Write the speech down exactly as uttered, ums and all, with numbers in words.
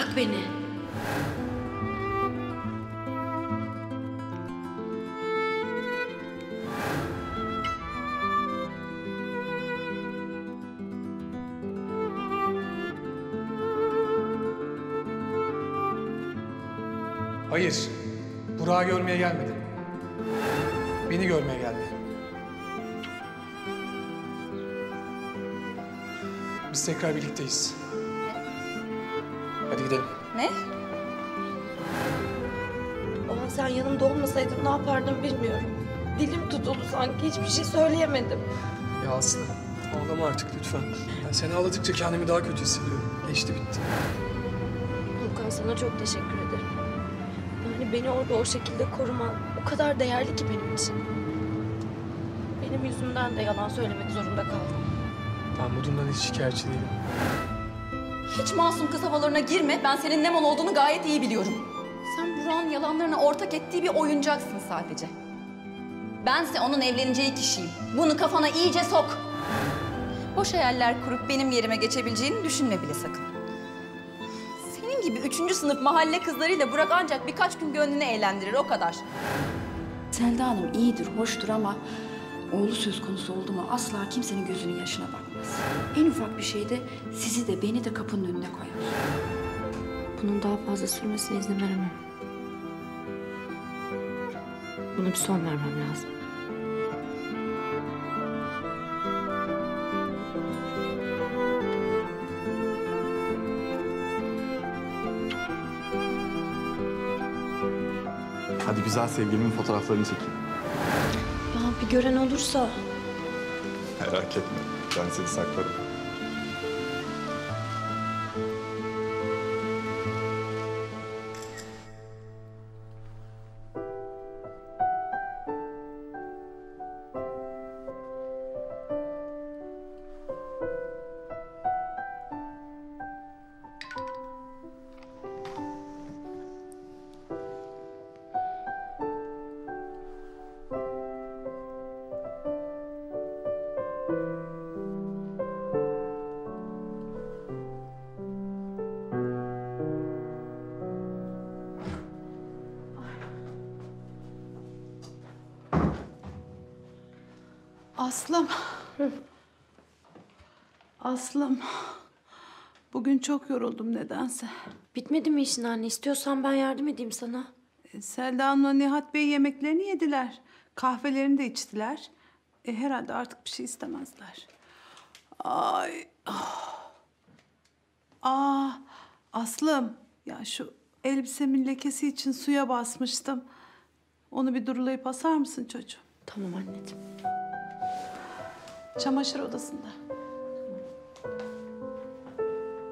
Bırak beni. Hayır, Burak'ı görmeye gelmedim. Beni görmeye geldi. Biz tekrar birlikteyiz. Hadi gidelim. Ne? O an sen yanımda olmasaydın ne yapardım bilmiyorum. Dilim tutuldu sanki, hiçbir şey söyleyemedim. Ya Aslı, ağlama artık lütfen. Ben seni ağladıkça kendimi daha kötü hissediyorum. Geçti bitti. Volkan, sana çok teşekkür ederim. Yani beni orada o şekilde koruman o kadar değerli ki benim için. Benim yüzümden de yalan söylemek zorunda kaldım. Ben bu durumdan hiç şikayetçi değilim. Hiç masum kız havalarına girme. Ben senin ne mal olduğunu gayet iyi biliyorum. Sen Burak'ın yalanlarına ortak ettiği bir oyuncaksın sadece. Bense onun evleneceği kişiyim. Bunu kafana iyice sok. Boş hayaller kurup benim yerime geçebileceğini düşünme bile sakın. Senin gibi üçüncü sınıf mahalle kızlarıyla Burak ancak birkaç gün gönlünü eğlendirir, o kadar. Selda Hanım iyidir, hoştur ama oğlu söz konusu oldu mu asla kimsenin gözünün yaşına bakmaz. En ufak bir şeyde sizi de beni de kapının önüne koyar. Bunun daha fazla sürmesine izin veremem. Buna bir son vermem lazım. Hadi güzel sevgilimin fotoğraflarını çekeyim. Ya bir gören olursa? Merak etme, ben seni saklarım. Aslım. Aslım. Bugün çok yoruldum nedense. Bitmedi mi işin anne? İstiyorsan ben yardım edeyim sana. E, Selda Hanım'la Nihat Bey yemeklerini yediler. Kahvelerini de içtiler. E, herhalde artık bir şey istemezler. Ay. Ah. Aa, Aslım. Ya şu elbisemin lekesi için suya basmıştım. Onu bir durulayıp asar mısın çocuğum? Tamam anneciğim. Çamaşır odasında.